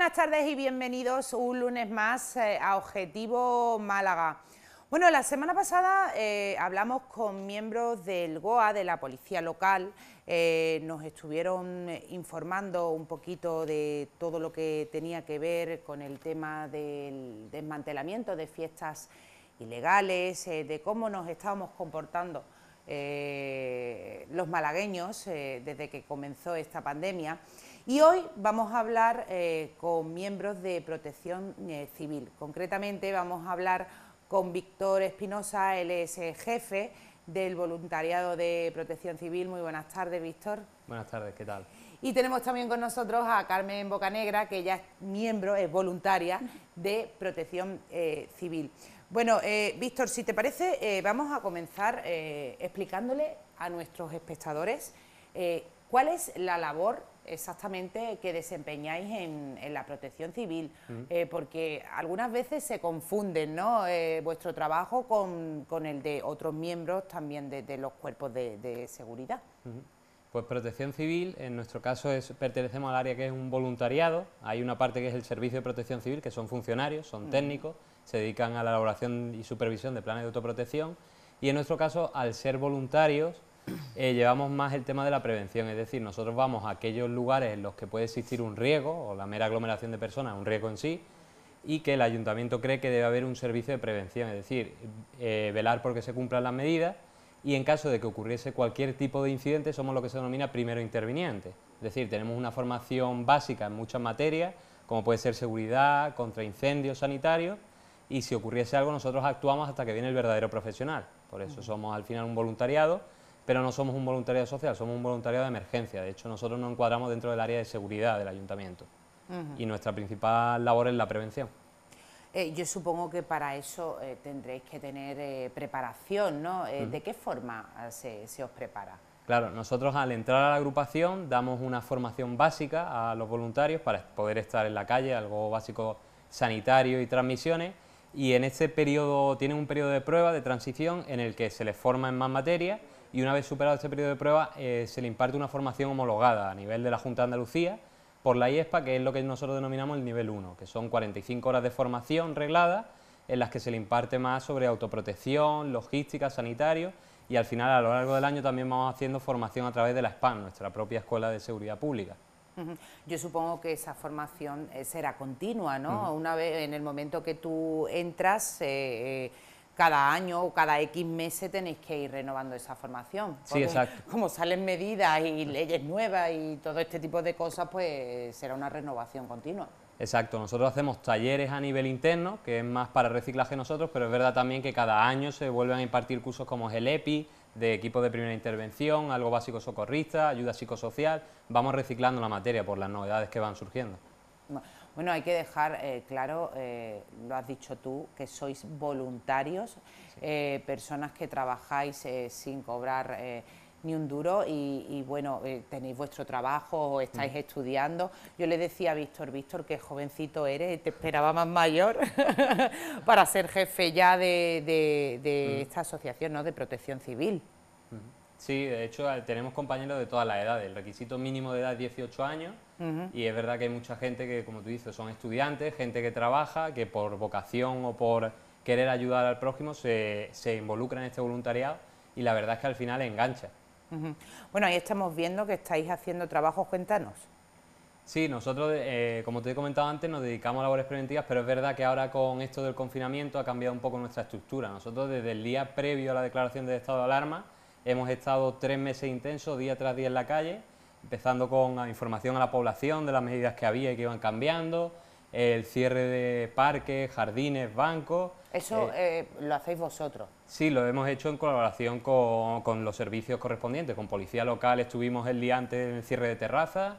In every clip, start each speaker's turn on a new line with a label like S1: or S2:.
S1: buenas tardes y bienvenidos un lunes más a Objetivo Málaga. Bueno, la semana pasada hablamos con miembros del GOA, de la Policía Local, nos estuvieron informando un poquito de todo lo que tenía que ver con el tema del desmantelamiento de fiestas ilegales, de cómo nos estábamos comportando los malagueños desde que comenzó esta pandemia. Y hoy vamos a hablar con miembros de Protección Civil. Concretamente vamos a hablar con Víctor Espinosa, él es jefe del voluntariado de Protección Civil. Muy buenas tardes, Víctor.
S2: Buenas tardes, ¿qué tal?
S1: Y tenemos también con nosotros a Carmen Bocanegra, que ella es miembro, es voluntaria de Protección Civil. Bueno, Víctor, si te parece, vamos a comenzar explicándole a nuestros espectadores cuál es la labor exactamente que desempeñáis en la Protección Civil, porque algunas veces se confunden, ¿no?, vuestro trabajo con el de otros miembros también de los cuerpos de seguridad.
S2: Pues Protección Civil, en nuestro caso pertenecemos al área que es un voluntariado. Hay una parte que es el Servicio de Protección Civil, que son funcionarios, son técnicos, se dedican a la elaboración y supervisión de planes de autoprotección, y en nuestro caso, al ser voluntarios, llevamos más el tema de la prevención, es decir, nosotros vamos a aquellos lugares en los que puede existir un riesgo, o la mera aglomeración de personas, un riesgo en sí, y que el ayuntamiento cree que debe haber un servicio de prevención, es decir, velar porque se cumplan las medidas, y en caso de que ocurriese cualquier tipo de incidente somos lo que se denomina primero interviniente, es decir, tenemos una formación básica en muchas materias, como puede ser seguridad, contra incendios sanitarios, y si ocurriese algo nosotros actuamos hasta que viene el verdadero profesional, por eso somos al final un voluntariado, pero no somos un voluntariado social, somos un voluntariado de emergencia. De hecho, nosotros nos encuadramos dentro del área de seguridad del ayuntamiento y nuestra principal labor es la prevención.
S1: Yo supongo que para eso tendréis que tener preparación, ¿no? ¿De qué forma se os prepara?
S2: Claro, nosotros al entrar a la agrupación damos una formación básica a los voluntarios para poder estar en la calle, algo básico sanitario y transmisiones, y en este periodo tienen un periodo de prueba, de transición, en el que se les forma en más materias, y una vez superado este periodo de prueba se le imparte una formación homologada a nivel de la Junta de Andalucía por la IESPA, que es lo que nosotros denominamos el nivel 1, que son 45 horas de formación reglada en las que se le imparte más sobre autoprotección, logística, sanitario, y al final a lo largo del año también vamos haciendo formación a través de la SPAN, nuestra propia Escuela de Seguridad Pública.
S1: Yo supongo que esa formación será continua, ¿no? Una vez, en el momento que tú entras, cada año o cada X meses tenéis que ir renovando esa formación.
S2: Sí, exacto.
S1: Como salen medidas y leyes nuevas y todo este tipo de cosas, pues será una renovación continua.
S2: Exacto, nosotros hacemos talleres a nivel interno, que es más para reciclaje nosotros, pero es verdad también que cada año se vuelven a impartir cursos como es el EPI, de equipos de primera intervención, algo básico socorrista, ayuda psicosocial, vamos reciclando la materia por las novedades que van surgiendo.
S1: Bueno, hay que dejar claro, lo has dicho tú, que sois voluntarios, personas que trabajáis sin cobrar ni un duro y bueno, tenéis vuestro trabajo, estáis estudiando. Yo le decía a Víctor, qué jovencito eres, te esperaba más mayor para ser jefe ya de esta asociación, ¿no?, de Protección Civil.
S2: Sí, de hecho tenemos compañeros de todas las edades, el requisito mínimo de edad es 18 años y es verdad que hay mucha gente que, como tú dices, son estudiantes, gente que trabaja, que por vocación o por querer ayudar al prójimo se involucra en este voluntariado y la verdad es que al final engancha.
S1: Bueno, ahí estamos viendo que estáis haciendo trabajos, cuéntanos.
S2: Sí, nosotros, como te he comentado antes, nos dedicamos a labores preventivas, pero es verdad que ahora con esto del confinamiento ha cambiado un poco nuestra estructura. Nosotros desde el día previo a la declaración de estado de alarma hemos estado 3 meses intensos, día tras día en la calle, empezando con información a la población de las medidas que había y que iban cambiando, el cierre de parques, jardines, bancos.
S1: ¿Eso lo hacéis vosotros?
S2: Sí, lo hemos hecho en colaboración con los servicios correspondientes, con Policía Local estuvimos el día antes en el cierre de terrazas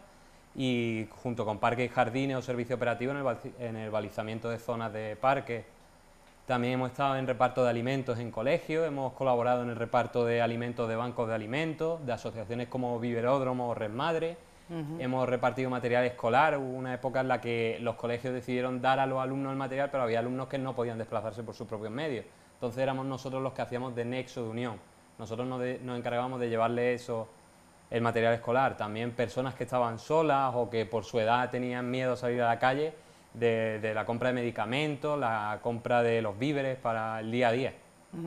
S2: y junto con Parques y Jardines o Servicio Operativo en el balizamiento de zonas de parques. También hemos estado en reparto de alimentos en colegios, hemos colaborado en el reparto de alimentos de bancos de alimentos, de asociaciones como Viveródromo o Red Madre. Hemos repartido material escolar, hubo una época en la que los colegios decidieron dar a los alumnos el material, pero había alumnos que no podían desplazarse por sus propios medios. Entonces éramos nosotros los que hacíamos de nexo de unión. Nosotros nos encargábamos de llevarle el material escolar, también personas que estaban solas o que por su edad tenían miedo a salir a la calle, de la compra de medicamentos, la compra de los víveres para el día a día.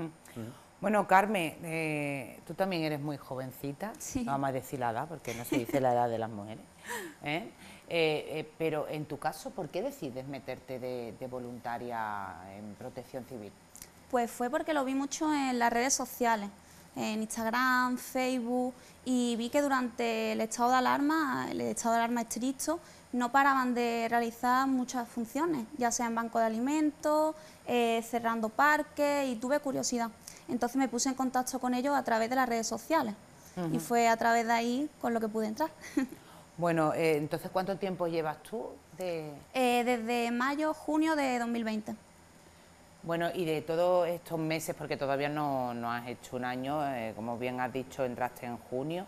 S1: Bueno, Carmen, tú también eres muy jovencita,
S3: Sí.
S1: no vamos a decir la edad porque no se dice la edad de las mujeres, ¿eh? Pero en tu caso, ¿por qué decides meterte de voluntaria en Protección Civil?
S3: Pues fue porque lo vi mucho en las redes sociales, en Instagram, Facebook, y vi que durante el estado de alarma estricto, no paraban de realizar muchas funciones, ya sea en banco de alimentos, cerrando parques, y tuve curiosidad. Entonces me puse en contacto con ellos a través de las redes sociales y fue a través de ahí con lo que pude entrar.
S1: Bueno, entonces, ¿cuánto tiempo llevas tú
S3: Desde mayo, junio de 2020.
S1: Bueno, y de todos estos meses, porque todavía no has hecho un año, como bien has dicho, entraste en junio,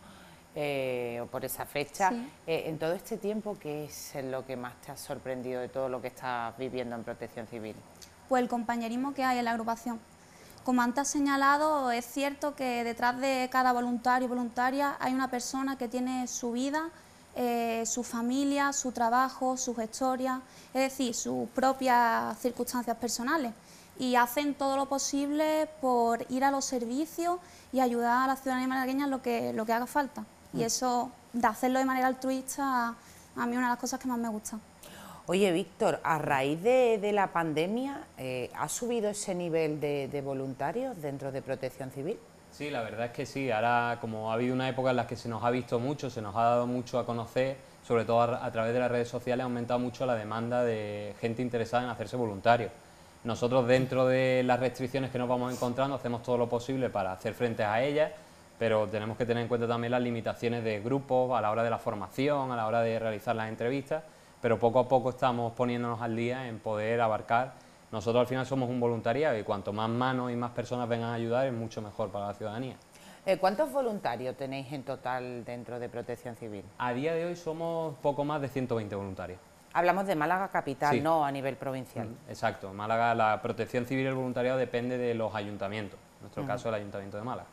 S1: o por esa fecha,
S3: Sí.
S1: En todo este tiempo, ¿qué es lo que más te ha sorprendido de todo lo que estás viviendo en Protección Civil?
S3: Pues el compañerismo que hay en la agrupación. Como antes has señalado, es cierto que detrás de cada voluntario o voluntaria hay una persona que tiene su vida, su familia, su trabajo, sus historias, es decir, sus propias circunstancias personales, y hacen todo lo posible por ir a los servicios y ayudar a la ciudadanía malagueña en lo que haga falta. Y eso, de hacerlo de manera altruista, a mí es una de las cosas que más me gusta.
S1: Oye, Víctor, a raíz de la pandemia, ¿ha subido ese nivel de voluntarios dentro de Protección Civil?
S2: Sí, la verdad es que sí. Ahora, como ha habido una época en la que se nos ha visto mucho, se nos ha dado mucho a conocer, sobre todo a través de las redes sociales, ha aumentado mucho la demanda de gente interesada en hacerse voluntario. Nosotros, dentro de las restricciones que nos vamos encontrando, hacemos todo lo posible para hacer frente a ellas, pero tenemos que tener en cuenta también las limitaciones de grupos a la hora de la formación, a la hora de realizar las entrevistas, pero poco a poco estamos poniéndonos al día en poder abarcar. Nosotros al final somos un voluntariado y cuanto más manos y más personas vengan a ayudar es mucho mejor para la ciudadanía.
S1: ¿Cuántos voluntarios tenéis en total dentro de Protección Civil?
S2: A día de hoy somos poco más de 120 voluntarios.
S1: Hablamos de Málaga capital,
S2: Sí.
S1: no a nivel provincial.
S2: Exacto, Málaga, la protección civil y el voluntariado depende de los ayuntamientos, en nuestro caso el Ayuntamiento de Málaga.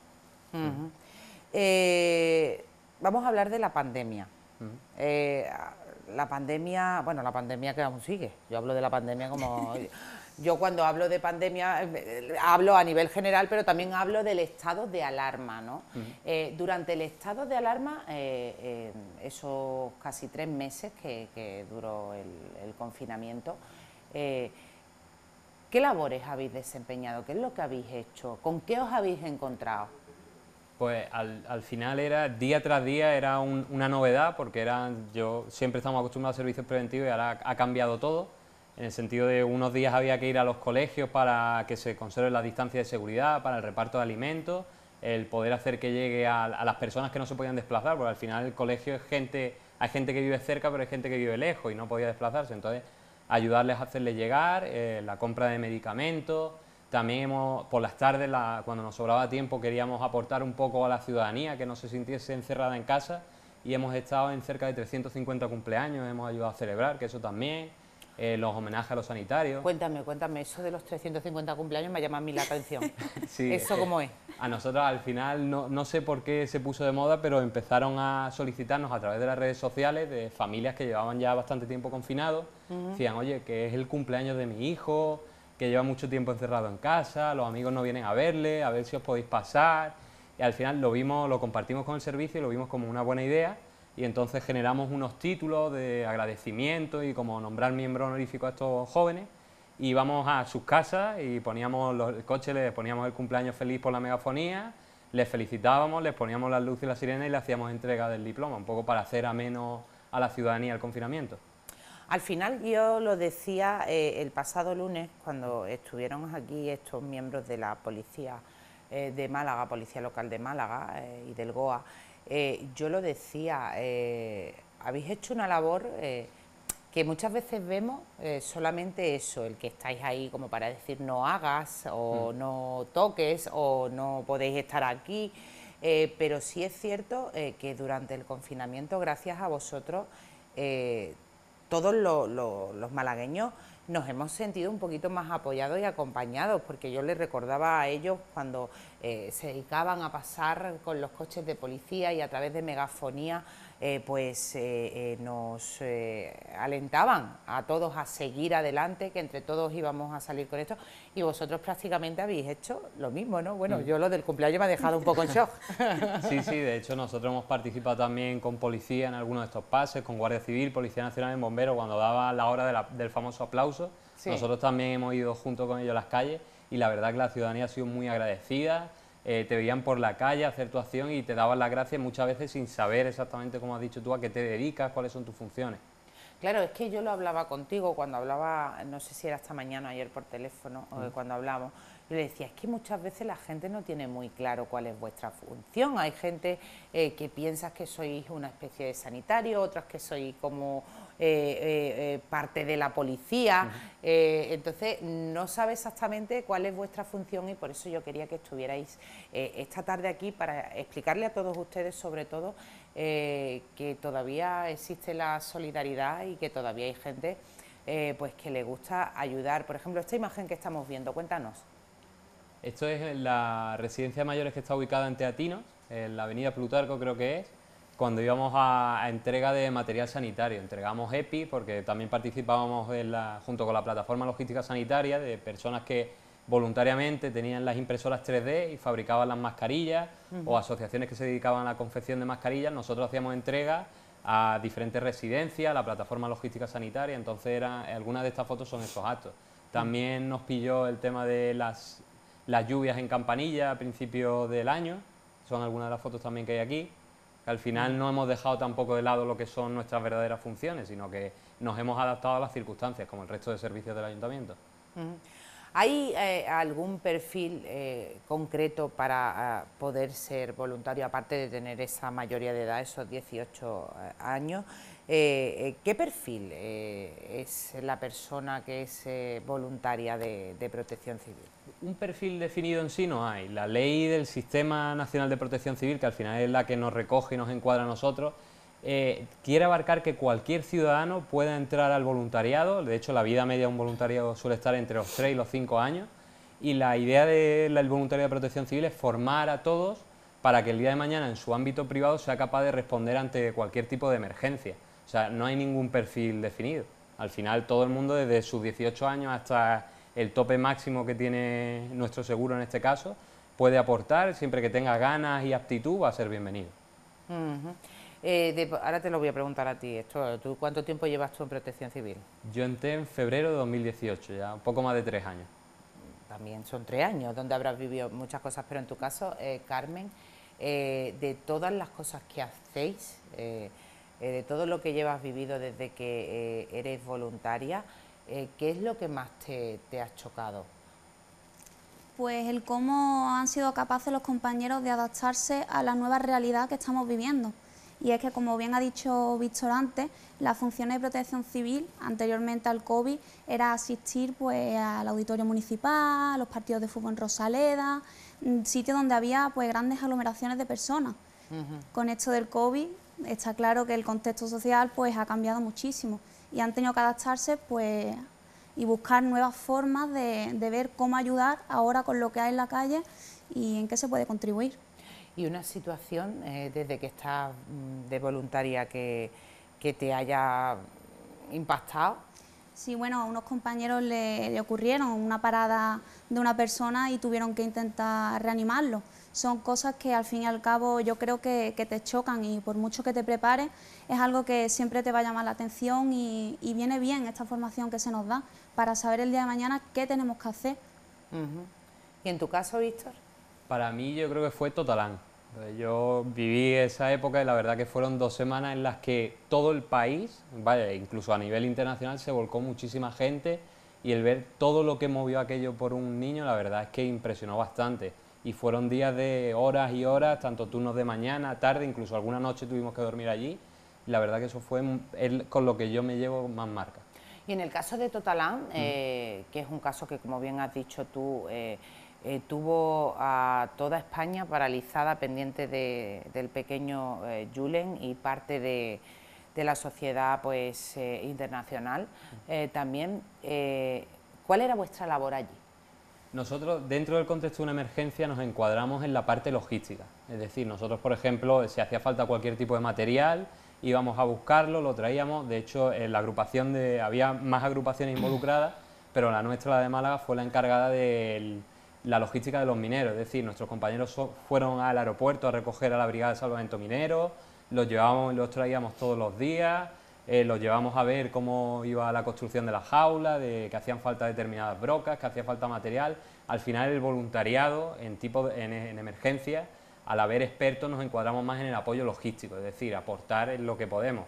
S1: Vamos a hablar de la pandemia. La pandemia que aún sigue. Yo hablo de la pandemia como... Yo cuando hablo de pandemia hablo a nivel general, pero también hablo del estado de alarma, ¿no? Durante el estado de alarma, esos casi 3 meses que duró el confinamiento, ¿qué labores habéis desempeñado? ¿Qué es lo que habéis hecho? ¿Con qué os habéis encontrado?
S2: Pues al final era, día tras día era una novedad, porque yo siempre estamos acostumbrados a servicios preventivos y ahora ha cambiado todo, en el sentido de unos días había que ir a los colegios para que se conserve la distancia de seguridad, para el reparto de alimentos, el poder hacer que llegue a las personas que no se podían desplazar, porque al final el colegio es hay gente que vive cerca, pero hay gente que vive lejos y no podía desplazarse, entonces ayudarles a hacerles llegar, la compra de medicamentos. También por las tardes, cuando nos sobraba tiempo, queríamos aportar un poco a la ciudadanía, que no se sintiese encerrada en casa, y hemos estado en cerca de 350 cumpleaños, hemos ayudado a celebrar, que eso también, los homenajes a los sanitarios.
S1: Cuéntame, eso de los 350 cumpleaños me llama a mí la atención.
S2: Sí,
S1: ¿Eso cómo es?
S2: A nosotros al final, no sé por qué se puso de moda, pero empezaron a solicitarnos a través de las redes sociales de familias que llevaban ya bastante tiempo confinados, decían, oye, que es el cumpleaños de mi hijo, que lleva mucho tiempo encerrado en casa, los amigos no vienen a verle, a ver si os podéis pasar, y al final lo compartimos con el servicio y lo vimos como una buena idea, y entonces generamos unos títulos de agradecimiento y como nombrar miembro honorífico a estos jóvenes, y íbamos a sus casas y poníamos el coche, les poníamos el cumpleaños feliz por la megafonía, les felicitábamos, les poníamos las luces y la sirena y le hacíamos entrega del diploma, un poco para hacer ameno a la ciudadanía el confinamiento.
S1: Al final, yo lo decía el pasado lunes, cuando estuvieron aquí estos miembros de la policía de Málaga, Policía Local de Málaga y del GOA, yo lo decía, habéis hecho una labor que muchas veces vemos solamente eso, el que estáis ahí como para decir no hagas, o no toques, o no podéis estar aquí, pero sí es cierto que durante el confinamiento, gracias a vosotros, todos los malagueños nos hemos sentido un poquito más apoyados y acompañados, porque yo les recordaba a ellos cuando se dedicaban a pasar con los coches de policía y a través de megafonía nos alentaban a todos a seguir adelante, que entre todos íbamos a salir con esto, y vosotros prácticamente habéis hecho lo mismo, ¿no? Bueno, yo lo del cumpleaños me ha dejado un poco en shock.
S2: Sí, sí, de hecho nosotros hemos participado también con policía en algunos de estos pases, con Guardia Civil, Policía Nacional y Bomberos, cuando daba la hora del famoso aplauso. Sí. Nosotros también hemos ido junto con ellos a las calles y la verdad que la ciudadanía ha sido muy agradecida. Te veían por la calle hacer tu acción y te daban las gracias muchas veces sin saber exactamente, como has dicho tú, a qué te dedicas, cuáles son tus funciones.
S1: Claro, es que yo lo hablaba contigo cuando hablaba, no sé si era esta mañana o ayer por teléfono, o cuando hablamos, yo le decía, es que muchas veces la gente no tiene muy claro cuál es vuestra función. Hay gente que piensa que sois una especie de sanitario, otras que sois como parte de la policía, entonces no sabe exactamente cuál es vuestra función, y por eso yo quería que estuvierais esta tarde aquí para explicarle a todos ustedes, sobre todo, que todavía existe la solidaridad y que todavía hay gente pues que le gusta ayudar. Por ejemplo, esta imagen que estamos viendo, cuéntanos.
S2: Esto es la residencia de mayores que está ubicada en Teatinos, en la avenida Plutarco creo que es, cuando íbamos a entrega de material sanitario. Entregamos EPI porque también participábamos junto con la plataforma logística sanitaria de personas que voluntariamente tenían las impresoras 3D y fabricaban las mascarillas, o asociaciones que se dedicaban a la confección de mascarillas. Nosotros hacíamos entregas a diferentes residencias, a la plataforma logística sanitaria, entonces algunas de estas fotos son esos actos. También nos pilló el tema de las lluvias en Campanilla a principios del año, son algunas de las fotos también que hay aquí. Al final no hemos dejado tampoco de lado lo que son nuestras verdaderas funciones, sino que nos hemos adaptado a las circunstancias, como el resto de servicios del ayuntamiento.
S1: ¿Hay algún perfil concreto para poder ser voluntario, aparte de tener esa mayoría de edad, esos 18 años? ¿Qué perfil es la persona que es voluntaria de Protección Civil?
S2: Un perfil definido en sí no hay. La ley del Sistema Nacional de Protección Civil, que al final es la que nos recoge y nos encuadra a nosotros, quiere abarcar que cualquier ciudadano pueda entrar al voluntariado. De hecho, la vida media de un voluntario suele estar entre los 3 y los 5 años, y la idea del voluntariado de Protección Civil es formar a todos para que el día de mañana en su ámbito privado sea capaz de responder ante cualquier tipo de emergencia. O sea, no hay ningún perfil definido. Al final todo el mundo, desde sus 18 años hasta el tope máximo que tiene nuestro seguro en este caso, puede aportar. Siempre que tenga ganas y aptitud va a ser bienvenido.
S1: Ahora te lo voy a preguntar a ti. ¿Tú cuánto tiempo llevas tú en Protección Civil?
S2: Yo entré en febrero de 2018, ya un poco más de 3 años.
S1: También son 3 años, donde habrás vivido muchas cosas, pero en tu caso, Carmen, de todas las cosas que hacéis, de todo lo que llevas vivido desde que eres voluntaria, ¿qué es lo que más te ha chocado?
S3: Pues el cómo han sido capaces los compañeros de adaptarse a la nueva realidad que estamos viviendo. Y es que, como bien ha dicho Víctor antes, las funciones de Protección Civil anteriormente al COVID era asistir pues al auditorio municipal, a los partidos de fútbol en Rosaleda, sitios donde había pues grandes aglomeraciones de personas. Con esto del COVID está claro que el contexto social pues ha cambiado muchísimo y han tenido que adaptarse pues y buscar nuevas formas de ver cómo ayudar ahora con lo que hay en la calle y en qué se puede contribuir.
S1: ¿Y una situación desde que estás de voluntaria que te haya impactado?
S3: Sí, bueno, a unos compañeros le ocurrieron una parada de una persona y tuvieron que intentar reanimarlo. Son cosas que al fin y al cabo yo creo que te chocan, y por mucho que te prepares es algo que siempre te va a llamar la atención, y viene bien esta formación que se nos da para saber el día de mañana qué tenemos que hacer.
S1: ¿Y en tu caso, Víctor?
S2: Para mí yo creo que fue totalán. Yo viví esa época y la verdad que fueron 2 semanas en las que todo el país, vaya, incluso a nivel internacional, se volcó muchísima gente, y el ver todo lo que movió aquello por un niño, la verdad es que impresionó bastante. Y fueron días de horas y horas, tanto turnos de mañana, tarde, incluso alguna noche tuvimos que dormir allí, y la verdad que eso fue con lo que yo me llevo más marca.
S1: Y en el caso de Totalán, que es un caso que, como bien has dicho tú, tuvo a toda España paralizada, pendiente del pequeño Julen y parte de la sociedad pues, internacional también. ¿Cuál era vuestra labor allí?
S2: Nosotros, dentro del contexto de una emergencia, nos encuadramos en la parte logística. Es decir, nosotros, por ejemplo, si hacía falta cualquier tipo de material, íbamos a buscarlo, lo traíamos. De hecho, en la agrupación había más agrupaciones involucradas, pero la nuestra, la de Málaga, fue la encargada de la logística de los mineros. Es decir, nuestros compañeros fueron al aeropuerto a recoger a la Brigada de Salvamento Minero, los llevábamos y los traíamos todos los días. Los llevamos a ver cómo iba la construcción de la jaula, de que hacían falta determinadas brocas, que hacía falta material. Al final el voluntariado en emergencias, al haber expertos, nos encuadramos más en el apoyo logístico, es decir, aportar en lo que podemos.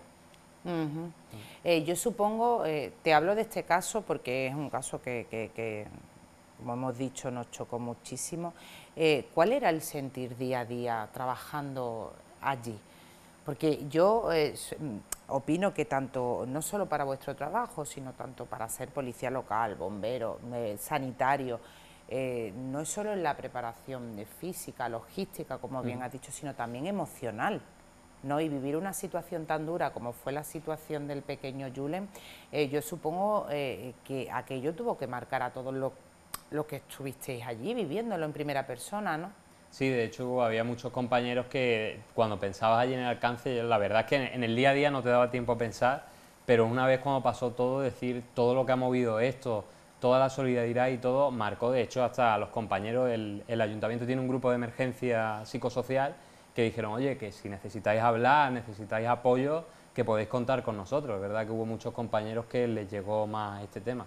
S1: Yo supongo, te hablo de este caso porque es un caso que, como hemos dicho, nos chocó muchísimo. ¿Cuál era el sentir día a día trabajando allí? Porque yo opino que tanto, no solo para vuestro trabajo, sino tanto para ser policía local, bombero, sanitario, no es solo en la preparación de física, logística, como bien has dicho, sino también emocional, ¿no? Y vivir una situación tan dura como fue la situación del pequeño Julen, yo supongo que aquello tuvo que marcar a todos los que estuvisteis allí viviéndolo en primera persona, ¿no?
S2: Sí, de hecho había muchos compañeros que cuando pensabas allí en el alcance, la verdad es que en el día a día no te daba tiempo a pensar, pero una vez cuando pasó todo, decir todo lo que ha movido esto, toda la solidaridad y todo, marcó. De hecho hasta a los compañeros, el ayuntamiento tiene un grupo de emergencia psicosocial que dijeron, oye, que si necesitáis hablar, necesitáis apoyo, que podéis contar con nosotros. Es verdad que hubo muchos compañeros que les llegó más este tema.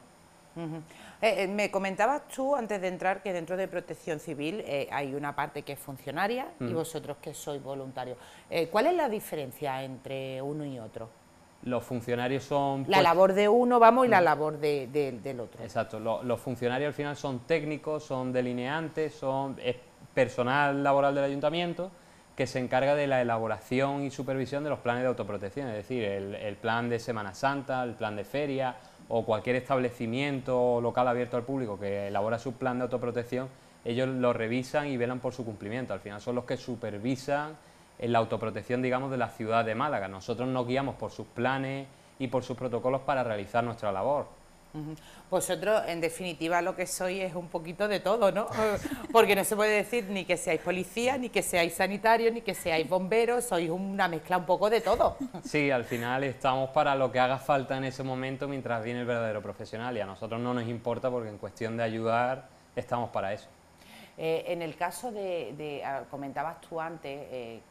S1: Me comentabas tú antes de entrar que dentro de Protección Civil hay una parte que es funcionaria y vosotros que sois voluntarios. ¿Cuál es la diferencia entre uno y otro?
S2: Los funcionarios son...
S1: La labor de uno, vamos, y la labor del otro.
S2: Exacto, los funcionarios al final son técnicos, son delineantes, es personal laboral del ayuntamiento que se encarga de la elaboración y supervisión de los planes de autoprotección, es decir, el plan de Semana Santa, el plan de feria o cualquier establecimiento local abierto al público que elabora su plan de autoprotección, ellos lo revisan y velan por su cumplimiento. Al final son los que supervisan en la autoprotección, digamos, de la ciudad de Málaga. Nosotros nos guiamos por sus planes y por sus protocolos para realizar nuestra labor.
S1: Vosotros, en definitiva, lo que sois es un poquito de todo, ¿no? Porque no se puede decir ni que seáis policía, ni que seáis sanitarios, ni que seáis bomberos, sois una mezcla un poco de todo.
S2: Sí, al final estamos para lo que haga falta en ese momento mientras viene el verdadero profesional, y a nosotros no nos importa porque en cuestión de ayudar estamos para eso.
S1: En el caso comentabas tú antes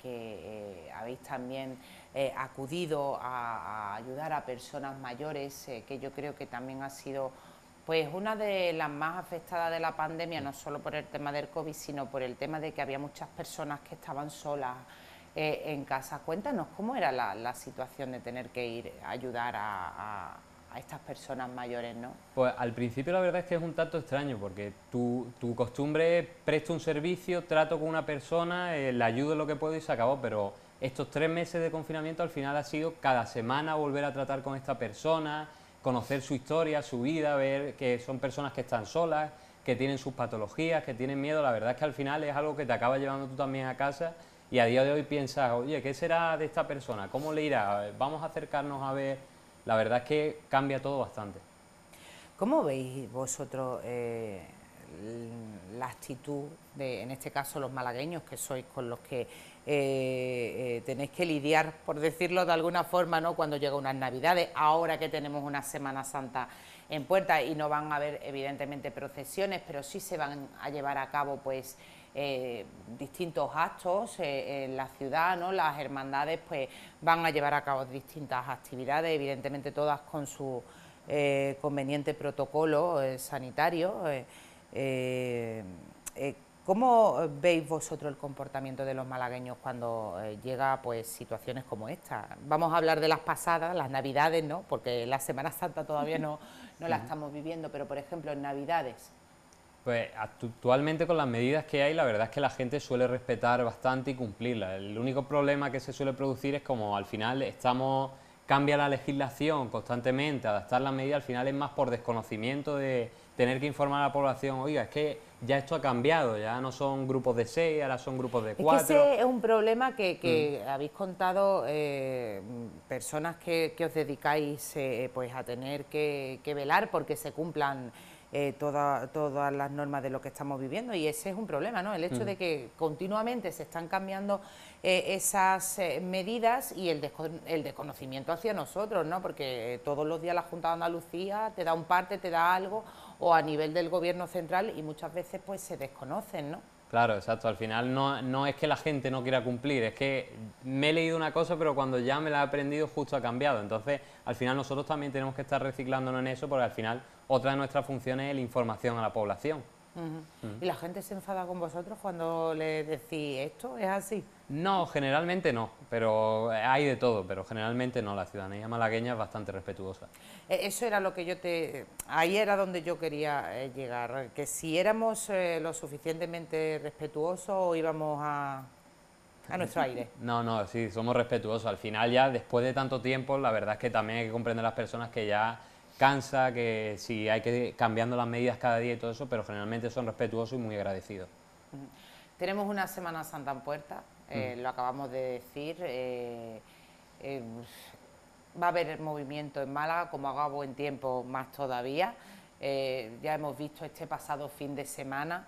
S1: que habéis también acudido a ayudar a personas mayores, que yo creo que también ha sido pues una de las más afectadas de la pandemia, no solo por el tema del COVID, sino por el tema de que había muchas personas que estaban solas en casa. Cuéntanos cómo era la situación de tener que ir a ayudar a estas personas mayores, ¿no?
S2: Pues al principio la verdad es que es un tanto extraño, porque tu costumbre es presto un servicio, trato con una persona, le ayudo en lo que puedo y se acabó, pero estos 3 meses de confinamiento al final ha sido cada semana volver a tratar con esta persona, conocer su historia, su vida, ver que son personas que están solas, que tienen sus patologías, que tienen miedo. La verdad es que al final es algo que te acaba llevando tú también a casa y a día de hoy piensas, oye, ¿qué será de esta persona? ¿Cómo le irá? Vamos a acercarnos a ver. La verdad es que cambia todo bastante.
S1: ¿Cómo veis vosotros la actitud de, en este caso, los malagueños, que sois con los que tenéis que lidiar, por decirlo de alguna forma, ¿no? Cuando llega unas Navidades, ahora que tenemos una Semana Santa en puerta y no van a haber evidentemente procesiones, pero sí se van a llevar a cabo pues distintos actos en la ciudad, ¿no? Las hermandades pues van a llevar a cabo distintas actividades, evidentemente todas con su conveniente protocolo sanitario. ¿Cómo veis vosotros el comportamiento de los malagueños cuando llega pues situaciones como esta? Vamos a hablar de las pasadas, las Navidades, ¿no? Porque la Semana Santa todavía no la estamos viviendo, pero por ejemplo en Navidades.
S2: Pues actualmente con las medidas que hay, la verdad es que la gente suele respetar bastante y cumplirlas. El único problema que se suele producir es como al final cambia la legislación constantemente, adaptar las medidas, al final es más por desconocimiento de tener que informar a la población, oiga, es que ya esto ha cambiado, ya no son grupos de 6, ahora son grupos de 4.
S1: Es que ese es un problema que habéis contado personas que os dedicáis pues a tener que velar porque se cumplan todas las normas de lo que estamos viviendo, y ese es un problema, ¿no? El hecho de que continuamente se están cambiando esas medidas y el desconocimiento hacia nosotros, ¿no? Porque todos los días la Junta de Andalucía te da un parte, te da algo, o a nivel del Gobierno central, y muchas veces pues se desconocen, ¿no?
S2: Claro, exacto. Al final no es que la gente no quiera cumplir, es que me he leído una cosa, pero cuando ya me la he aprendido justo ha cambiado. Entonces, al final nosotros también tenemos que estar reciclándonos en eso, porque al final otra de nuestras funciones es la información a la población.
S1: ¿Y la gente se enfada con vosotros cuando le decís esto? ¿Es así?
S2: No, generalmente no, pero hay de todo, pero generalmente no. La ciudadanía malagueña es bastante respetuosa.
S1: Eso era lo que ahí era donde yo quería llegar, que si éramos lo suficientemente respetuosos o íbamos a nuestro aire.
S2: No, sí, somos respetuosos. Al final ya, después de tanto tiempo, la verdad es que también hay que comprender a las personas que ya cansa, que si hay que ir cambiando las medidas cada día y todo eso, pero generalmente son respetuosos y muy agradecidos.
S1: Tenemos una Semana Santa en puerta, lo acabamos de decir, va a haber movimiento en Málaga, como haga buen tiempo más todavía. Ya hemos visto este pasado fin de semana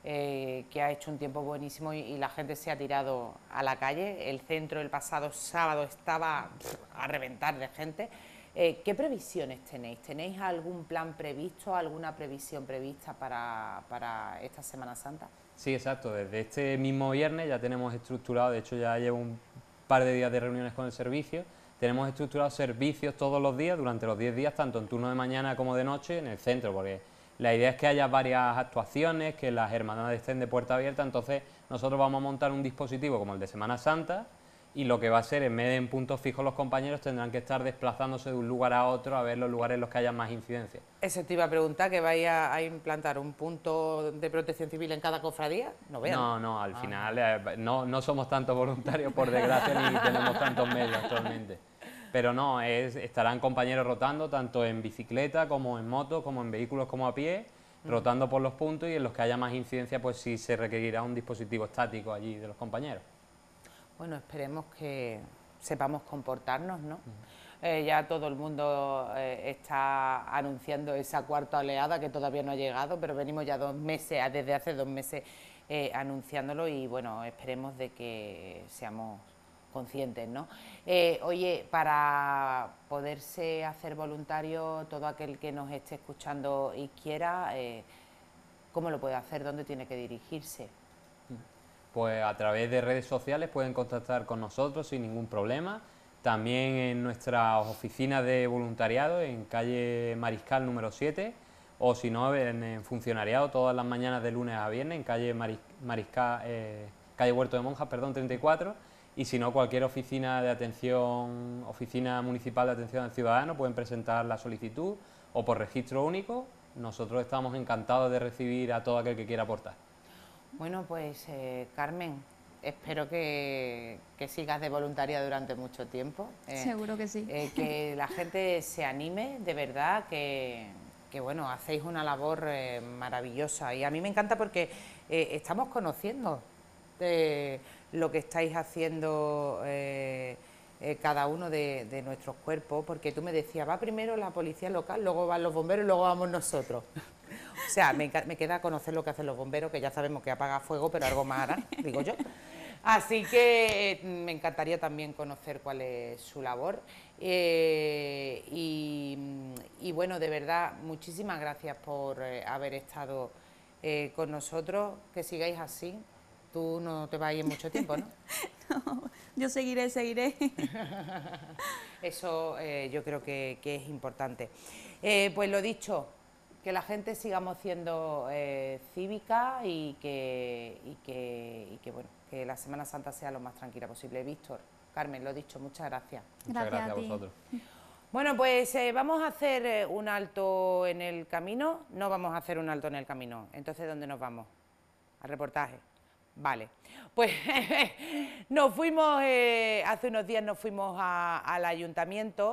S1: que ha hecho un tiempo buenísimo y la gente se ha tirado a la calle. El centro el pasado sábado estaba a reventar de gente. ¿Qué previsiones tenéis? ¿Tenéis algún plan previsto, alguna previsión prevista para esta Semana Santa?
S2: Sí, exacto. Desde este mismo viernes ya tenemos estructurado, de hecho ya llevo un par de días de reuniones con el servicio, tenemos estructurados servicios todos los días, durante los 10 días, tanto en turno de mañana como de noche, en el centro, porque la idea es que haya varias actuaciones, que las hermandades estén de puerta abierta, entonces nosotros vamos a montar un dispositivo como el de Semana Santa, y lo que va a ser, en vez de en puntos fijos los compañeros, tendrán que estar desplazándose de un lugar a otro a ver los lugares en los que haya más incidencia.
S1: Eso te iba a preguntar, que vaya a implantar un punto de protección civil en cada cofradía.
S2: No, al final no somos tantos voluntarios, por desgracia, ni tenemos tantos medios actualmente. Pero no, estarán compañeros rotando, tanto en bicicleta, como en moto, como en vehículos, como a pie, rotando por los puntos, y en los que haya más incidencia, pues sí se requerirá un dispositivo estático allí de los compañeros.
S1: Bueno, esperemos que sepamos comportarnos, ¿no? Ya todo el mundo está anunciando esa cuarta oleada que todavía no ha llegado, pero venimos ya 2 meses, desde hace 2 meses anunciándolo, y bueno, esperemos de que seamos conscientes, ¿no? Oye, para poderse hacer voluntario, todo aquel que nos esté escuchando y quiera, ¿cómo lo puede hacer? ¿Dónde tiene que dirigirse?
S2: Pues a través de redes sociales pueden contactar con nosotros sin ningún problema. También en nuestras oficinas de voluntariado en calle Mariscal número 7, o si no en funcionariado todas las mañanas de lunes a viernes en calle Mariscal, calle Huerto de Monjas, perdón, 34, y si no cualquier oficina de atención, oficina municipal de atención al ciudadano, pueden presentar la solicitud o por registro único. Nosotros estamos encantados de recibir a todo aquel que quiera aportar.
S1: Bueno, pues Carmen, espero que sigas de voluntaria durante mucho tiempo.
S3: Seguro que sí.
S1: Que la gente se anime, de verdad, que bueno, hacéis una labor maravillosa, y a mí me encanta porque estamos conociendo lo que estáis haciendo cada uno de nuestros cuerpos, porque tú me decías, va primero la policía local, luego van los bomberos y luego vamos nosotros. O sea, me queda conocer lo que hacen los bomberos, que ya sabemos que apaga fuego, pero algo más harán, digo yo. Así que me encantaría también conocer cuál es su labor. Y bueno, de verdad, muchísimas gracias por haber estado con nosotros, que sigáis así. Tú no te vas a ir mucho tiempo, ¿no?
S3: No, yo seguiré.
S1: Eso yo creo que es importante. Pues lo dicho, que la gente sigamos siendo cívica y que bueno, que la Semana Santa sea lo más tranquila posible. Víctor, Carmen, lo dicho, muchas gracias.
S2: Muchas gracias a vosotros.
S1: Bueno, pues vamos a hacer un alto en el camino. No vamos a hacer un alto en el camino. Entonces, ¿dónde nos vamos? Al reportaje. Vale, pues nos fuimos, hace unos días nos fuimos al ayuntamiento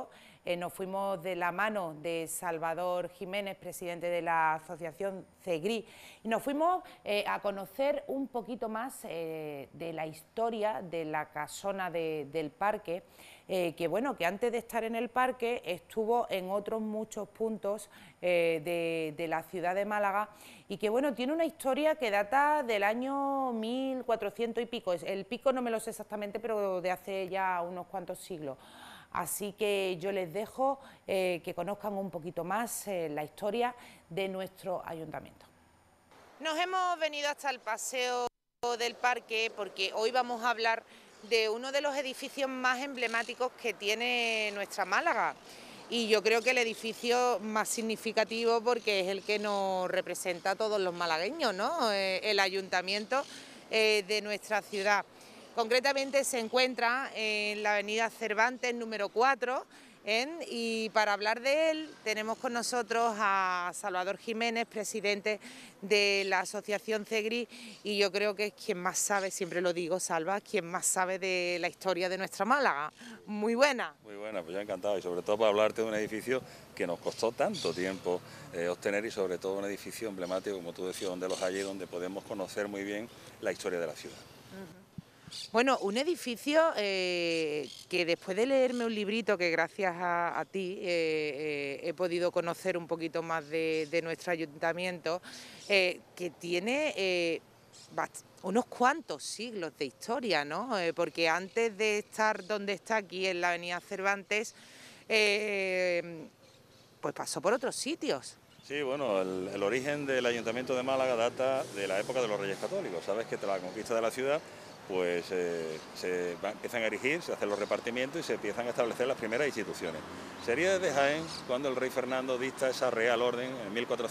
S1: nos fuimos de la mano de Salvador Jiménez, presidente de la asociación CEGRI, y nos fuimos a conocer un poquito más de la historia de la casona del parque, que bueno, que antes de estar en el parque estuvo en otros muchos puntos de la ciudad de Málaga, y que bueno, tiene una historia que data del año 1400 y pico, el pico no me lo sé exactamente, pero de hace ya unos cuantos siglos. Así que yo les dejo que conozcan un poquito más la historia de nuestro ayuntamiento. Nos hemos venido hasta el paseo del parque porque hoy vamos a hablar de uno de los edificios más emblemáticos que tiene nuestra Málaga. Y yo creo que el edificio más significativo porque es el que nos representa a todos los malagueños, ¿no? El ayuntamiento de nuestra ciudad. Concretamente se encuentra en la avenida Cervantes número 4, y para hablar de él tenemos con nosotros a Salvador Jiménez, presidente de la asociación CEGRI, y yo creo que es quien más sabe, siempre lo digo, Salva, quien más sabe de la historia de nuestra Málaga. Muy buena.
S4: Muy buena, pues ya encantado, y sobre todo para hablarte de un edificio que nos costó tanto tiempo obtener, y sobre todo un edificio emblemático, como tú decías, donde los hay, donde podemos conocer muy bien la historia de la ciudad.
S1: Bueno, un edificio que después de leerme un librito que gracias a ti he podido conocer un poquito más de nuestro ayuntamiento, que tiene unos cuantos siglos de historia, ¿no? Porque antes de estar donde está aquí en la avenida Cervantes, pues pasó por otros sitios.
S4: Sí, bueno, el origen del Ayuntamiento de Málaga data de la época de los Reyes Católicos. Sabes que tras la conquista de la ciudad pues empiezan a erigir, se hacen los repartimientos y se empiezan a establecer las primeras instituciones. Sería desde Jaén cuando el rey Fernando dicta esa real orden en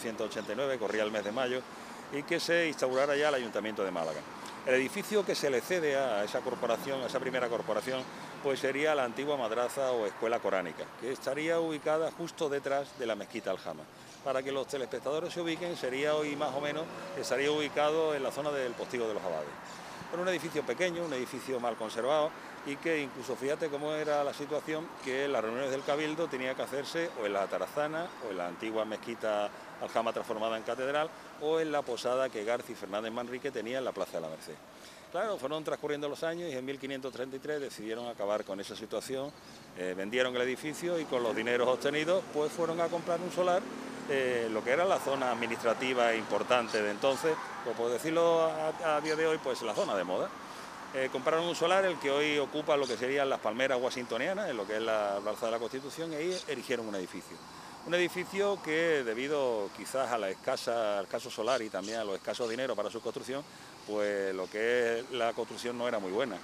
S4: 1489, corría el mes de mayo, y que se instaurara ya el Ayuntamiento de Málaga. El edificio que se le cede a esa corporación, a esa primera corporación, pues sería la antigua madraza o escuela coránica, que estaría ubicada justo detrás de la mezquita Aljama. Para que los telespectadores se ubiquen, sería hoy más o menos, estaría ubicado en la zona del Postigo de los Abades. Era un edificio pequeño, un edificio mal conservado, y que incluso fíjate cómo era la situación, que las reuniones del Cabildo tenía que hacerse o en la Tarazana o en la antigua mezquita Aljama transformada en catedral, o en la posada que García Fernández Manrique tenía en la Plaza de la Merced. Claro, fueron transcurriendo los años y en 1533 decidieron acabar con esa situación, vendieron el edificio y con los dineros obtenidos pues fueron a comprar un solar, lo que era la zona administrativa importante de entonces, pues por decirlo a día de hoy, pues la zona de moda. Compraron un solar, el que hoy ocupa lo que serían las palmeras washingtonianas, en lo que es la Plaza de la Constitución, y ahí erigieron un edificio. Un edificio que, debido quizás al escaso solar y también a los escasos dineros para su construcción, pues lo que es la construcción no era muy buena.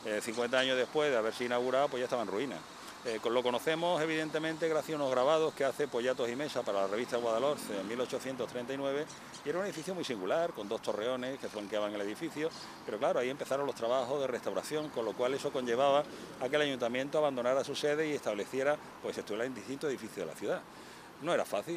S4: 50 años después de haberse inaugurado, pues ya estaba en ruinas. Lo conocemos evidentemente gracias a unos grabados que hace Pollatos y Mesa para la revista Guadalhorce en 1839, y era un edificio muy singular, con dos torreones que flanqueaban el edificio, pero claro, ahí empezaron los trabajos de restauración, con lo cual eso conllevaba a que el ayuntamiento abandonara su sede y estableciera, pues estuviera en distintos edificios de la ciudad. No era fácil.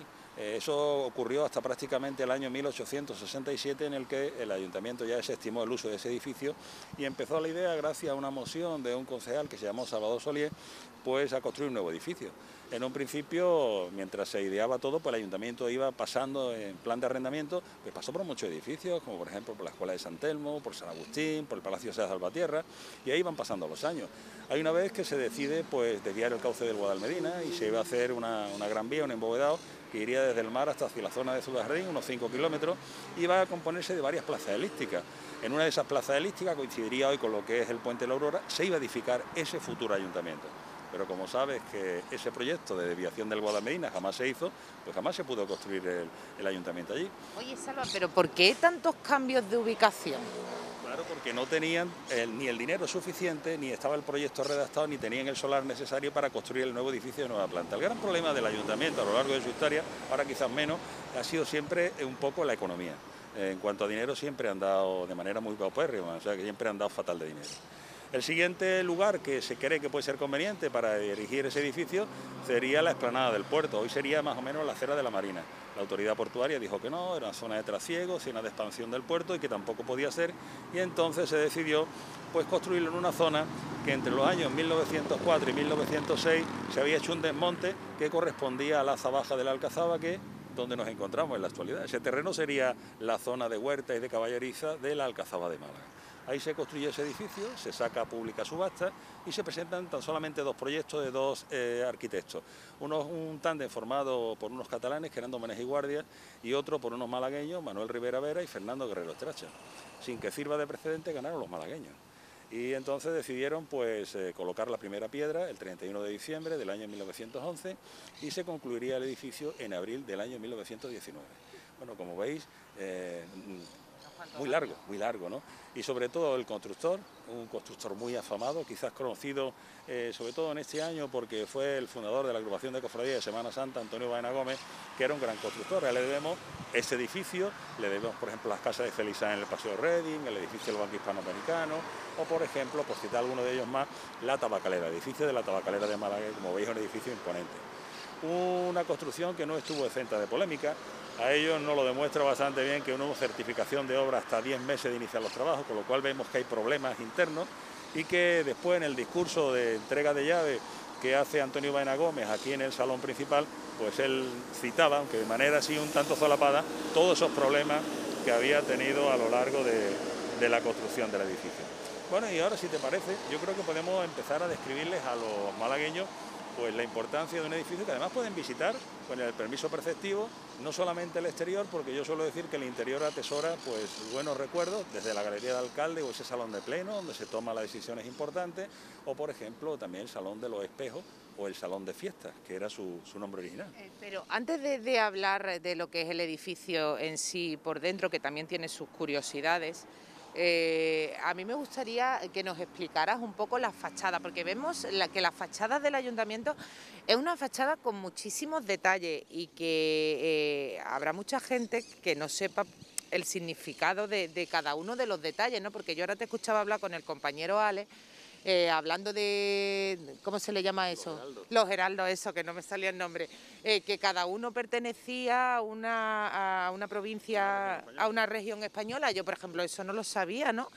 S4: Eso ocurrió hasta prácticamente el año 1867, en el que el ayuntamiento ya desestimó el uso de ese edificio y empezó la idea, gracias a una moción de un concejal que se llamó Salvador Solier, pues a construir un nuevo edificio. En un principio, mientras se ideaba todo, pues el ayuntamiento iba pasando en plan de arrendamiento, pues pasó por muchos edificios, como por ejemplo por la Escuela de San Telmo, por San Agustín, por el Palacio de Salvatierra, y ahí van pasando los años. Hay una vez que se decide pues desviar el cauce del Guadalmedina y se iba a hacer una gran vía, un embovedado, que iría desde el mar hasta hacia la zona de Ciudad Jardín, unos 5 kilómetros, y va a componerse de varias plazas elípticas. En una de esas plazas elípticas, coincidiría hoy con lo que es el Puente de la Aurora, se iba a edificar ese futuro ayuntamiento. Pero como sabes que ese proyecto de desviación del Guadalmedina jamás se hizo, pues jamás se pudo construir el ayuntamiento allí.
S1: Oye, Salva, ¿pero por qué tantos cambios de ubicación?
S4: Claro, porque no tenían ni el dinero suficiente, ni estaba el proyecto redactado, ni tenían el solar necesario para construir el nuevo edificio de nueva planta. El gran problema del ayuntamiento a lo largo de su historia, ahora quizás menos, ha sido siempre un poco la economía. En cuanto a dinero siempre han dado de manera muy paupérrima, o sea que siempre han dado fatal de dinero. El siguiente lugar que se cree que puede ser conveniente para erigir ese edificio sería la explanada del puerto. Hoy sería más o menos la acera de la Marina. La autoridad portuaria dijo que no, era una zona de trasiego, zona de expansión del puerto y que tampoco podía ser, y entonces se decidió pues construirlo en una zona que entre los años 1904 y 1906 se había hecho un desmonte que correspondía a la Aza Baja de la Alcazaba, que donde nos encontramos en la actualidad. Ese terreno sería la zona de huerta y de caballeriza de la Alcazaba de Málaga. Ahí se construye ese edificio, se saca a pública subasta y se presentan tan solamente dos proyectos de dos arquitectos. Un tándem formado por unos catalanes, que eran Domenech y Guardia, y otro por unos malagueños, Manuel Rivera Vera y Fernando Guerrero Estracha. Sin que sirva de precedente, ganaron los malagueños. Y entonces decidieron pues colocar la primera piedra el 31 de diciembre del año 1911 y se concluiría el edificio en abril del año 1919. Bueno, como veis, muy largo, ¿no? Y sobre todo el constructor, un constructor muy afamado, quizás conocido sobre todo en este año porque fue el fundador de la agrupación de cofradías de Semana Santa, Antonio Baena Gómez, que era un gran constructor. A él le debemos este edificio, le debemos por ejemplo las casas de Felizán en el Paseo de Reading, el edificio del Banco Hispanoamericano, o por ejemplo, por citar alguno de ellos más, la Tabacalera, el edificio de la Tabacalera de Málaga, como veis es un edificio imponente. Una construcción que no estuvo exenta de polémica. A ellos nos lo demuestra bastante bien que no hubo certificación de obra hasta 10 meses de iniciar los trabajos, con lo cual vemos que hay problemas internos y que después en el discurso de entrega de llave que hace Antonio Baena Gómez aquí en el salón principal, pues él citaba, aunque de manera así un tanto solapada, todos esos problemas que había tenido a lo largo de la construcción del edificio. Bueno, y ahora si te parece, yo creo que podemos empezar a describirles a los malagueños pues la importancia de un edificio que además pueden visitar con el permiso preceptivo, no solamente el exterior, porque yo suelo decir que el interior atesora pues buenos recuerdos, desde la Galería de Alcalde o ese salón de pleno donde se toman las decisiones importantes, o por ejemplo también el Salón de los Espejos o el Salón de Fiestas, que era su nombre original.
S1: Pero antes de hablar de lo que es el edificio en sí por dentro, que también tiene sus curiosidades, a mí me gustaría que nos explicaras un poco la fachada, porque vemos que la fachada del ayuntamiento es una fachada con muchísimos detalles y que habrá mucha gente que no sepa el significado de cada uno de los detalles, ¿no? Porque yo ahora te escuchaba hablar con el compañero Ale, hablando de, ¿cómo se le llama eso? Los heraldos, eso, que no me salía el nombre, que cada uno pertenecía a una provincia, a una región española. Yo, por ejemplo, eso no lo sabía, ¿no?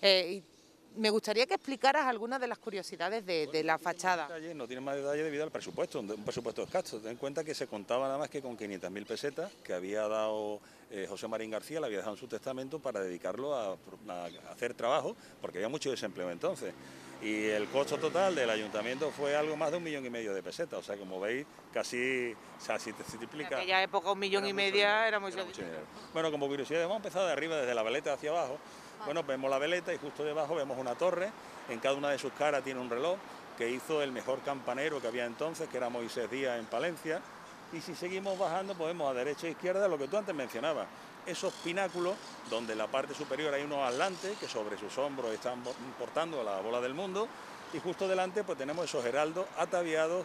S1: Y me gustaría que explicaras algunas de las curiosidades de la fachada.
S4: No tiene más detalle debido al presupuesto, un presupuesto escaso. Ten en cuenta que se contaba nada más que con 500.000 pesetas que había dado José Marín García, le había dejado en su testamento para dedicarlo a hacer trabajo, porque había mucho desempleo entonces. Y el costo total del ayuntamiento fue algo más de 1,5 millones de pesetas, o sea, como veis, casi, o sea, si te multiplica...
S1: En aquella época 1,5 millones era mucho dinero.
S4: Bueno, como curiosidad, hemos empezado de arriba, desde la veleta hacia abajo. Bueno, vemos la veleta y justo debajo vemos una torre, en cada una de sus caras tiene un reloj que hizo el mejor campanero que había entonces, que era Moisés Díaz en Palencia, y si seguimos bajando podemos a derecha e izquierda lo que tú antes mencionabas, esos pináculos donde en la parte superior hay unos atlantes que sobre sus hombros están portando la bola del mundo, y justo delante pues tenemos esos heraldos ataviados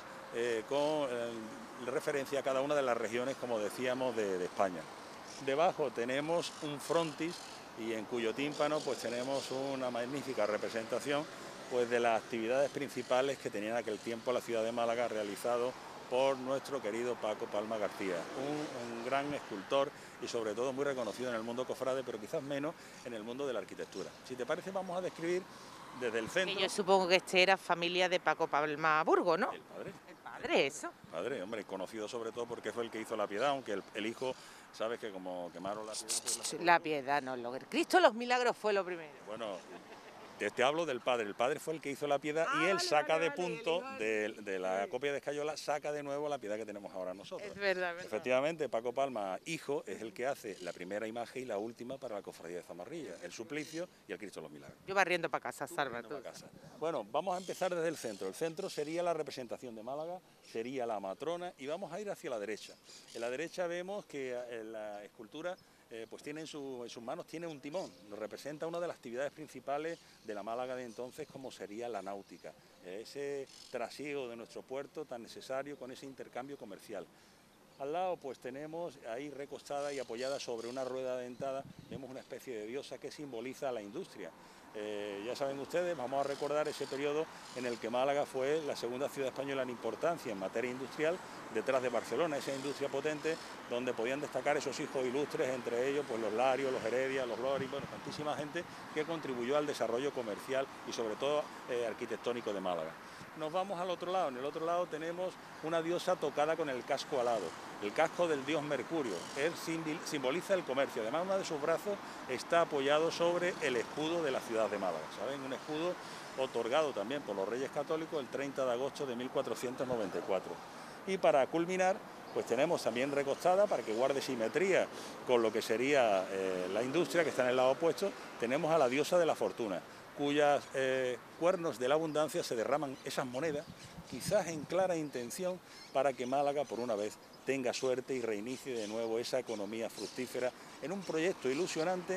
S4: con referencia a cada una de las regiones, como decíamos, de España. Debajo tenemos un frontis y en cuyo tímpano pues tenemos una magnífica representación pues de las actividades principales que tenía en aquel tiempo la ciudad de Málaga, realizado por nuestro querido Paco Palma García, un gran escultor y sobre todo muy reconocido en el mundo cofrade, pero quizás menos en el mundo de la arquitectura. Si te parece, vamos a describir desde el centro...
S1: Y yo supongo que este era familia de Paco Palma Burgo, ¿no?
S4: El padre.
S1: El padre, eso.
S4: El padre, hombre, conocido sobre todo porque fue el que hizo la Piedad, aunque el hijo, sabes que como quemaron la Piedad... Pues
S1: la Piedad, no, Cristo los Milagros fue lo primero.
S4: Bueno... Te hablo del padre. El padre fue el que hizo la piedad y él saca de punto de la copia de Escayola, saca de nuevo la piedad que tenemos ahora nosotros.
S1: Es verdad.
S4: Efectivamente, Paco Palma, hijo, es el que hace la primera imagen y la última para la cofradía de Zamarrilla, el Suplicio y el Cristo de los Milagros.
S1: Yo barriendo para casa, Salva.
S4: Bueno, vamos a empezar desde el centro. El centro sería la representación de Málaga, sería la matrona y vamos a ir hacia la derecha. En la derecha vemos que la escultura pues tiene en sus manos tiene un timón, nos representa una de las actividades principales de la Málaga de entonces, como sería la náutica, ese trasiego de nuestro puerto tan necesario con ese intercambio comercial. Al lado pues tenemos ahí recostada y apoyada sobre una rueda dentada, vemos una especie de diosa que simboliza la industria. Ya saben ustedes, vamos a recordar ese periodo en el que Málaga fue la segunda ciudad española en importancia en materia industrial, detrás de Barcelona, esa industria potente donde podían destacar esos hijos ilustres, entre ellos pues los Larios, los Heredia, los Gloris, bueno, tantísima gente que contribuyó al desarrollo comercial y sobre todo arquitectónico de Málaga. Nos vamos al otro lado, en el otro lado tenemos una diosa tocada con el casco alado, el casco del dios Mercurio. Él simboliza el comercio, además uno de sus brazos está apoyado sobre el escudo de la ciudad de Málaga, ¿saben? Un escudo otorgado también por los Reyes Católicos el 30 de agosto de 1494. Y para culminar, pues tenemos también recostada, para que guarde simetría con lo que sería la industria que está en el lado opuesto, tenemos a la diosa de la fortuna, cuyos cuernos de la abundancia se derraman esas monedas, quizás en clara intención para que Málaga por una vez tenga suerte y reinicie de nuevo esa economía fructífera en un proyecto ilusionante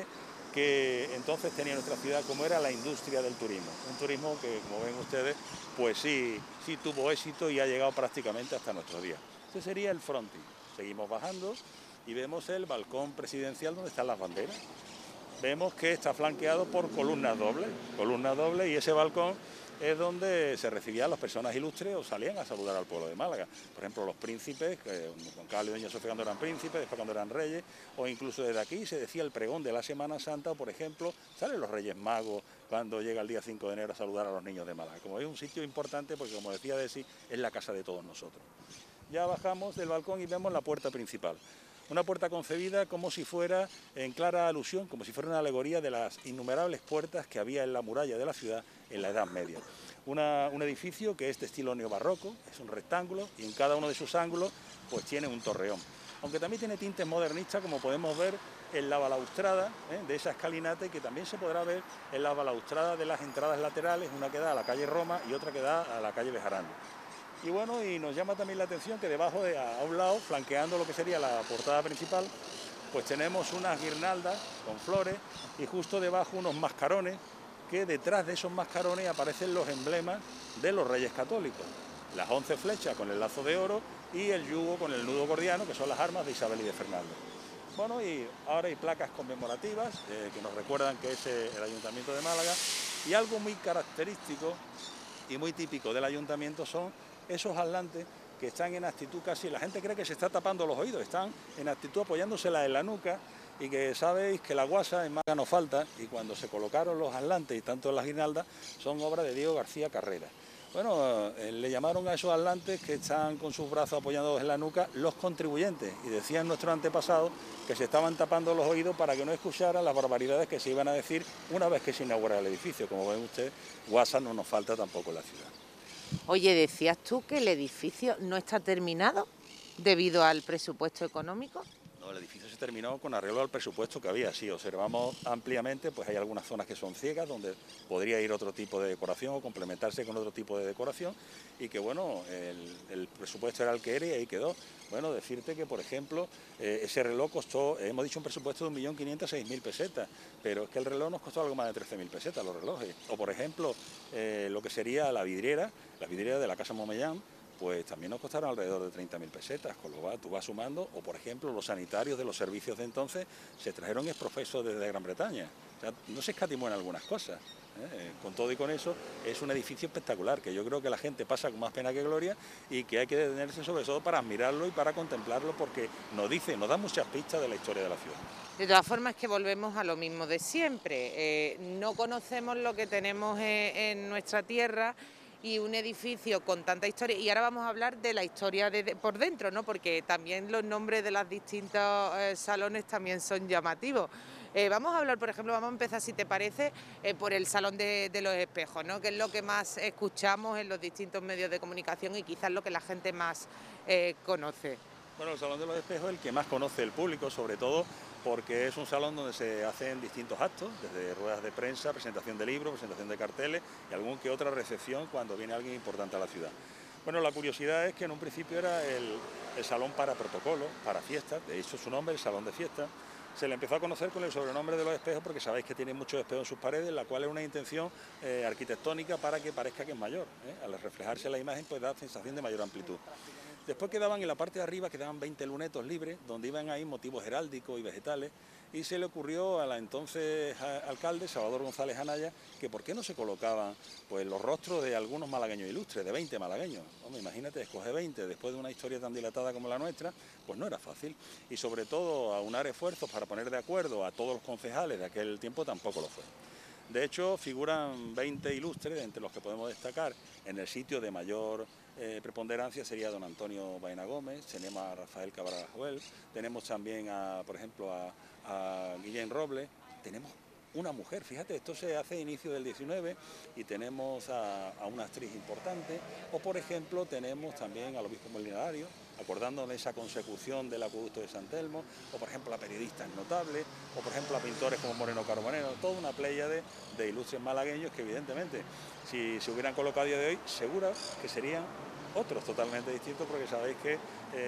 S4: que entonces tenía nuestra ciudad, como era la industria del turismo. Un turismo que, como ven ustedes, pues sí tuvo éxito y ha llegado prácticamente hasta nuestros días. Este sería el frontis. Seguimos bajando y vemos el balcón presidencial donde están las banderas. Vemos que está flanqueado por columnas dobles y ese balcón es donde se recibían las personas ilustres o salían a saludar al pueblo de Málaga. Por ejemplo, los príncipes, Juan Carlos y doña Sofía cuando eran príncipes, después cuando eran reyes, o incluso desde aquí se decía el pregón de la Semana Santa, o por ejemplo, salen los Reyes Magos cuando llega el día 5 de enero a saludar a los niños de Málaga. Como es un sitio importante porque, como decía Desi, es la casa de todos nosotros. Ya bajamos del balcón y vemos la puerta principal. Una puerta concebida como si fuera en clara alusión, como si fuera una alegoría de las innumerables puertas que había en la muralla de la ciudad en la Edad Media. Un edificio que es de estilo neobarroco, es un rectángulo y en cada uno de sus ángulos pues tiene un torreón. Aunque también tiene tintes modernistas, como podemos ver en la balaustrada de esa escalinata y que también se podrá ver en la balaustrada de las entradas laterales, una que da a la calle Roma y otra que da a la calle Bejarano. Y bueno, y nos llama también la atención que debajo, a un lado, flanqueando lo que sería la portada principal, pues tenemos unas guirnaldas con flores y justo debajo unos mascarones, que detrás de esos mascarones aparecen los emblemas de los Reyes Católicos. Las 11 flechas con el lazo de oro y el yugo con el nudo gordiano, que son las armas de Isabel y de Fernando. Bueno, y ahora hay placas conmemorativas que nos recuerdan que es el Ayuntamiento de Málaga, y algo muy característico y muy típico del Ayuntamiento son esos atlantes que están en actitud casi, la gente cree que se está tapando los oídos, están en actitud apoyándosela en la nuca, y que sabéis que la guasa en Málaga no falta, y cuando se colocaron los atlantes y tanto las guirnaldas son obra de Diego García Carrera. Bueno, le llamaron a esos atlantes que están con sus brazos apoyados en la nuca los contribuyentes, y decían nuestros antepasados que se estaban tapando los oídos para que no escucharan las barbaridades que se iban a decir una vez que se inaugurara el edificio. Como ven ustedes, guasa no nos falta tampoco en la ciudad.
S1: Oye, decías tú que el edificio no está terminado debido al presupuesto económico.
S4: No, el edificio se terminó con arreglo al presupuesto que había. Si observamos ampliamente, pues hay algunas zonas que son ciegas, donde podría ir otro tipo de decoración o complementarse con otro tipo de decoración, y que bueno, el presupuesto era el que era y ahí quedó. Bueno, decirte que, por ejemplo, ese reloj costó, hemos dicho un presupuesto de 1.506.000 pesetas, pero es que el reloj nos costó algo más de 13.000 pesetas, los relojes. O, por ejemplo, lo que sería la vidriera de la Casa Momellán, pues también nos costaron alrededor de 30.000 pesetas, con lo cual tú vas sumando, o por ejemplo los sanitarios de los servicios de entonces se trajeron exprofesos desde Gran Bretaña, o sea, no se escatimó en algunas cosas, con todo y con eso es un edificio espectacular, que yo creo que la gente pasa con más pena que gloria y que hay que detenerse sobre todo para admirarlo y para contemplarlo, porque nos da muchas pistas de la historia de la ciudad.
S1: De todas formas, que volvemos a lo mismo de siempre, no conocemos lo que tenemos en nuestra tierra, y un edificio con tanta historia, y ahora vamos a hablar de la historia por dentro, ¿no? Porque también los nombres de los distintos salones también son llamativos. Vamos a hablar, por ejemplo, vamos a empezar, si te parece, por el Salón de los Espejos, ¿no? Que es lo que más escuchamos en los distintos medios de comunicación y quizás lo que la gente más conoce.
S4: Bueno, el Salón de los Espejos es el que más conoce el público, sobre todo porque es un salón donde se hacen distintos actos, desde ruedas de prensa, presentación de libros, presentación de carteles y algún que otra recepción cuando viene alguien importante a la ciudad. Bueno, la curiosidad es que en un principio era el salón para protocolo, para fiestas, de hecho su nombre, el Salón de Fiestas. Se le empezó a conocer con el sobrenombre de los espejos porque sabéis que tiene muchos espejos en sus paredes, la cual es una intención arquitectónica para que parezca que es mayor. Al reflejarse la imagen pues da sensación de mayor amplitud. Después quedaban en la parte de arriba, quedaban 20 lunetos libres, donde iban ahí motivos heráldicos y vegetales, y se le ocurrió a la entonces alcalde, Salvador González Anaya, que por qué no se colocaban pues los rostros de algunos malagueños ilustres, de 20 malagueños. Hombre, imagínate, escoger 20 después de una historia tan dilatada como la nuestra, pues no era fácil. Y sobre todo, aunar esfuerzos para poner de acuerdo a todos los concejales de aquel tiempo tampoco lo fue. De hecho, figuran 20 ilustres, entre los que podemos destacar en el sitio de mayor preponderancia sería don Antonio Baena Gómez, tenemos a Rafael Cabral Joel, tenemos también, por ejemplo, a Guillén Robles, tenemos una mujer, fíjate, esto se hace a inicio del 19 y tenemos a una actriz importante, o por ejemplo tenemos también al obispo Molinarario, acordándonos de esa consecución del acueducto de San Telmo, o por ejemplo a periodistas notables, o por ejemplo a pintores como Moreno Carbonero, toda una pléyade de ilustres malagueños que evidentemente si se hubieran colocado a día de hoy, seguro que serían otros totalmente distintos, porque sabéis que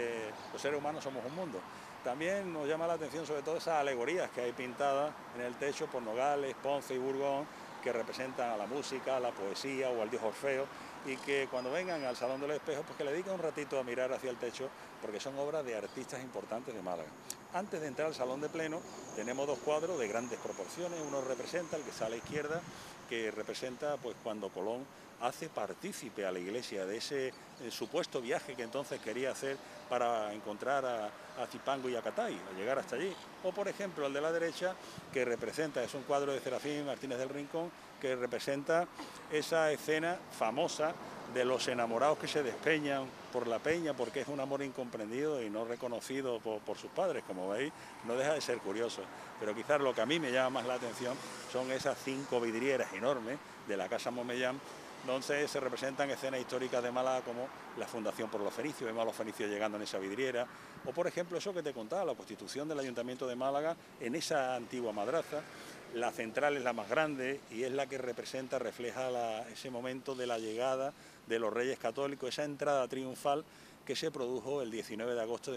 S4: los seres humanos somos un mundo. También nos llama la atención sobre todo esas alegorías que hay pintadas en el techo por Nogales, Ponce y Burgón, que representan a la música, a la poesía o al dios Orfeo, y que cuando vengan al Salón de los Espejos, pues que le dediquen un ratito a mirar hacia el techo, porque son obras de artistas importantes de Málaga. Antes de entrar al Salón de Pleno, tenemos dos cuadros de grandes proporciones. Uno representa, el que está a la izquierda, que representa pues cuando Colón hace partícipe a la iglesia de ese supuesto viaje que entonces quería hacer para encontrar a Zipango y a Catay, a llegar hasta allí. O por ejemplo el de la derecha, que representa, es un cuadro de Serafín Martínez del Rincón, que representa esa escena famosa de los enamorados que se despeñan por la peña porque es un amor incomprendido y no reconocido por sus padres. Como veis, no deja de ser curioso, pero quizás lo que a mí me llama más la atención son esas 5 vidrieras enormes de la Casa Momellán, donde se representan escenas históricas de Málaga como la fundación por los fenicios, vemos a los fenicios llegando en esa vidriera, o por ejemplo eso que te contaba, la constitución del Ayuntamiento de Málaga en esa antigua madraza. La central es la más grande y es la que representa, refleja ese momento de la llegada de los Reyes Católicos, esa entrada triunfal que se produjo el 19 de agosto de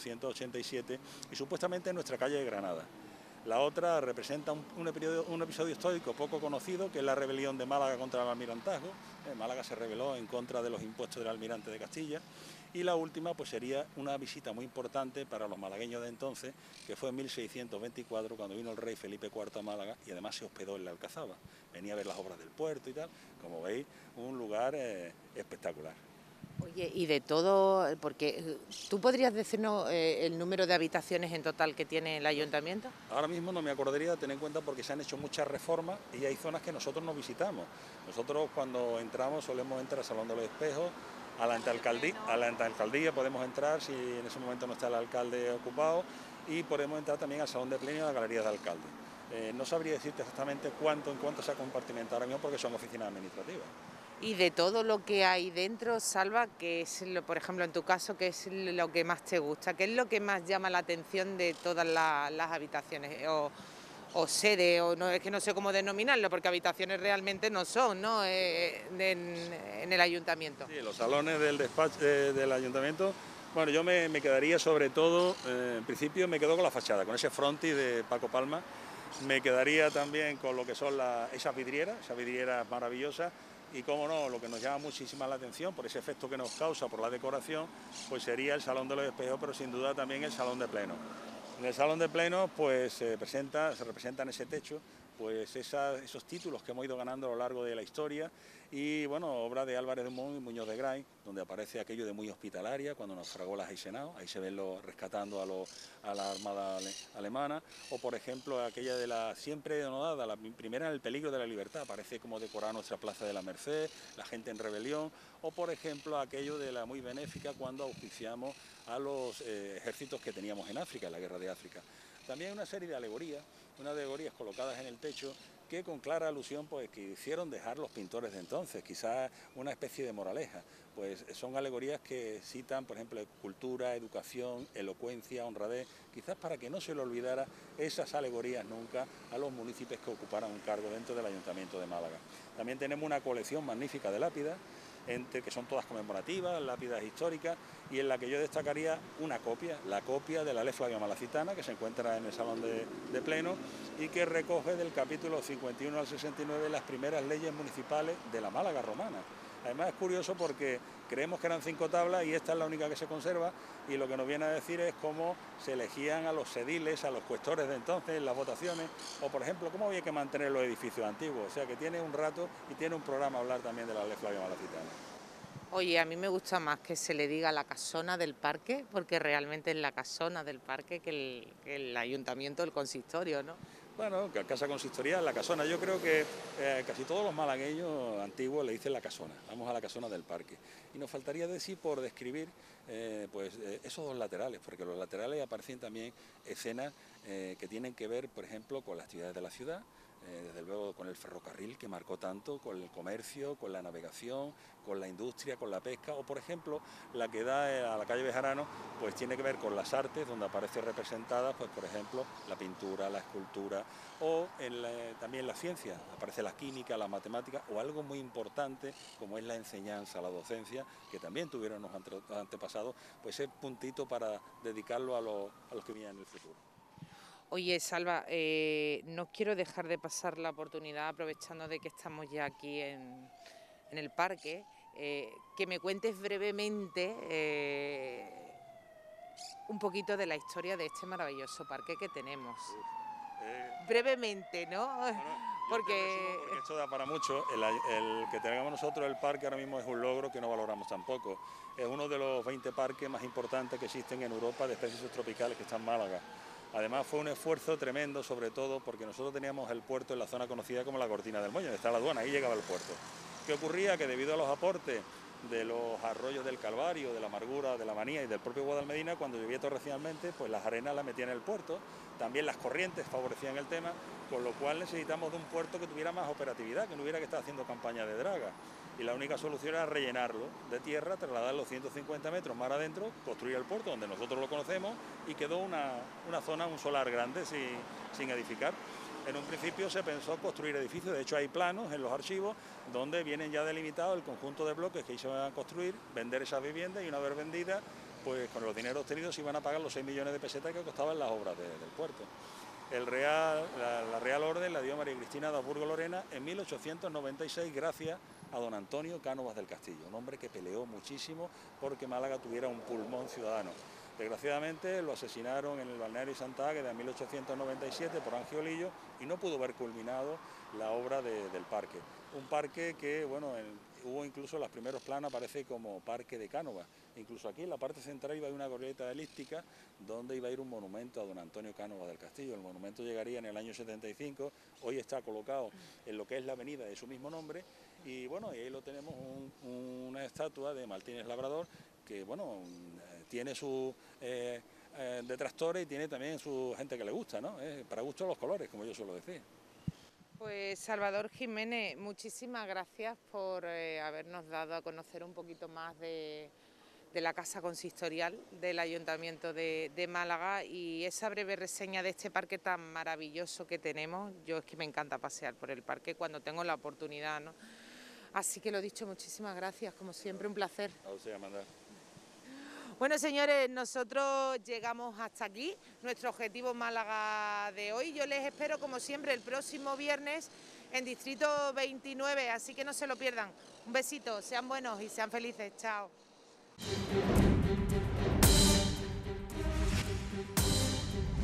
S4: 1487 y supuestamente en nuestra calle de Granada. La otra representa un episodio histórico poco conocido, que es la rebelión de Málaga contra el almirantazgo. Málaga se rebeló en contra de los impuestos del almirante de Castilla. Y la última pues sería una visita muy importante para los malagueños de entonces, que fue en 1624, cuando vino el rey Felipe IV a Málaga y además se hospedó en la Alcazaba. Venía a ver las obras del puerto y tal. Como veis, un lugar espectacular.
S1: Oye, y de todo, porque ¿tú podrías decirnos el número de habitaciones en total que tiene el ayuntamiento?
S4: Ahora mismo no me acordaría, tener en cuenta porque se han hecho muchas reformas y hay zonas que nosotros no visitamos. Nosotros cuando entramos solemos entrar al Salón de los Espejos, a la alcaldía podemos entrar si en ese momento no está el alcalde ocupado, y podemos entrar también al Salón de Pleno y a la Galería de Alcalde. No sabría decirte exactamente en cuánto se ha compartimentado ahora mismo porque son oficinas administrativas.
S1: Y de todo lo que hay dentro, Salva, que es, por ejemplo, en tu caso, ¿qué es lo que más te gusta? ¿Qué es lo que más llama la atención de todas las habitaciones o sedes? O no, es que no sé cómo denominarlo, porque habitaciones realmente no son, ¿no? En el ayuntamiento.
S4: Sí, los salones del despacho del ayuntamiento. Bueno, yo me quedaría sobre todo, en principio me quedo con la fachada, con ese frontis de Paco Palma. Me quedaría también con lo que son esas vidrieras maravillosas. Y cómo no, lo que nos llama muchísima la atención por ese efecto que nos causa por la decoración, pues sería el Salón de los Espejos, pero sin duda también el Salón de Pleno. En el Salón de Pleno pues se representa en ese techo pues esos títulos que hemos ido ganando a lo largo de la historia y bueno, obra de Álvarez de Montt y Muñoz de Gray, donde aparece aquello de muy hospitalaria, cuando naufragó la Eisenach, ahí se ven rescatando a la Armada alemana, o por ejemplo aquella de la siempre denodada, la primera en el peligro de la libertad, aparece como decorada nuestra Plaza de la Merced, la gente en rebelión, o por ejemplo aquello de la muy benéfica cuando auspiciamos a los ejércitos que teníamos en África, en la Guerra de África. También una serie de alegorías, unas alegorías colocadas en el techo que con clara alusión pues que hicieron dejar los pintores de entonces, quizás una especie de moraleja, pues son alegorías que citan, por ejemplo, cultura, educación, elocuencia, honradez, quizás para que no se le olvidara esas alegorías nunca a los municipios que ocuparan un cargo dentro del Ayuntamiento de Málaga. También tenemos una colección magnífica de lápidas, que son todas conmemorativas, lápidas históricas, y en la que yo destacaría una copia, la copia de la Ley Flavia Malacitana, que se encuentra en el Salón de Pleno y que recoge del capítulo 51 al 69 las primeras leyes municipales de la Málaga romana. Además es curioso porque creemos que eran 5 tablas y esta es la única que se conserva, y lo que nos viene a decir es cómo se elegían a los ediles, a los cuestores de entonces, en las votaciones, o por ejemplo, cómo había que mantener los edificios antiguos. O sea que tiene un rato y tiene un programa hablar también de la ley Flavia Malacitana.
S1: Oye, a mí me gusta más que se le diga la casona del parque, porque realmente es la casona del parque que el ayuntamiento, el consistorio, ¿no?
S4: Bueno, casa consistorial, la casona. Yo creo que casi todos los malagueños antiguos le dicen la casona. Vamos a la casona del parque. Y nos faltaría decir por describir esos dos laterales, porque los laterales aparecen también escenas que tienen que ver, por ejemplo, con las actividades de la ciudad, desde luego con el ferrocarril que marcó tanto, con el comercio, con la navegación, con la industria, con la pesca, o por ejemplo la que da a la calle Bejarano, pues tiene que ver con las artes, donde aparece representada, pues por ejemplo, la pintura, la escultura, o también la ciencia, aparece la química, la matemática, o algo muy importante como es la enseñanza, la docencia, que también tuvieron los antepasados, pues es puntito para dedicarlo a los que vienen en el futuro.
S1: Oye, Salva, no quiero dejar de pasar la oportunidad, aprovechando de que estamos ya aquí en el parque, que me cuentes brevemente un poquito de la historia de este maravilloso parque que tenemos. Brevemente, ¿no?
S4: Porque esto da para mucho. El que tengamos nosotros el parque ahora mismo es un logro que no valoramos tampoco. Es uno de los 20 parques más importantes que existen en Europa de especies subtropicales que está en Málaga. Además fue un esfuerzo tremendo, sobre todo porque nosotros teníamos el puerto en la zona conocida como la Cortina del Moño, donde está la aduana, ahí llegaba el puerto. ¿Qué ocurría? Que debido a los aportes de los arroyos del Calvario, de la Amargura, de la Manía y del propio Guadalmedina, cuando llovía torrencialmente, pues las arenas las metían en el puerto, también las corrientes favorecían el tema, con lo cual necesitamos de un puerto que tuviera más operatividad, que no hubiera que estar haciendo campaña de draga. Y la única solución era rellenarlo de tierra, trasladarlo 150 metros más adentro, construir el puerto donde nosotros lo conocemos, y quedó una zona, un solar grande sin edificar. En un principio se pensó construir edificios, de hecho hay planos en los archivos donde vienen ya delimitados el conjunto de bloques que ahí se van a construir, vender esas viviendas, y una vez vendidas, pues con los dineros obtenidos se iban a pagar los 6 millones de pesetas que costaban las obras del puerto. La Real Orden la dio María Cristina de Habsburgo Lorena en 1896 gracias a don Antonio Cánovas del Castillo, un hombre que peleó muchísimo porque Málaga tuviera un pulmón ciudadano. Desgraciadamente lo asesinaron en el balneario Santa Águeda en 1897 por Angiolillo y no pudo ver culminado la obra del parque. Un parque que, bueno, hubo incluso los primeros planos, aparece como Parque de Cánovas. Incluso aquí en la parte central iba a ir una glorieta elíptica donde iba a ir un monumento a don Antonio Cánovas del Castillo. El monumento llegaría en el año 75, hoy está colocado en lo que es la avenida de su mismo nombre, y bueno, y ahí lo tenemos una estatua de Martínez Labrador que, bueno, tiene sus detractores y tiene también su gente que le gusta, ¿no? Para gusto los colores, como yo suelo decir.
S1: Pues Salvador Jiménez, muchísimas gracias por habernos dado a conocer un poquito más de la Casa Consistorial del Ayuntamiento de Málaga y esa breve reseña de este parque tan maravilloso que tenemos. Yo es que me encanta pasear por el parque cuando tengo la oportunidad, ¿no? Así que lo dicho, muchísimas gracias, como siempre un placer.
S4: A usted, Amanda.
S1: Bueno, señores, nosotros llegamos hasta aquí, nuestro objetivo Málaga de hoy. Yo les espero, como siempre, el próximo viernes en Distrito 29, así que no se lo pierdan. Un besito, sean buenos y sean felices. Chao.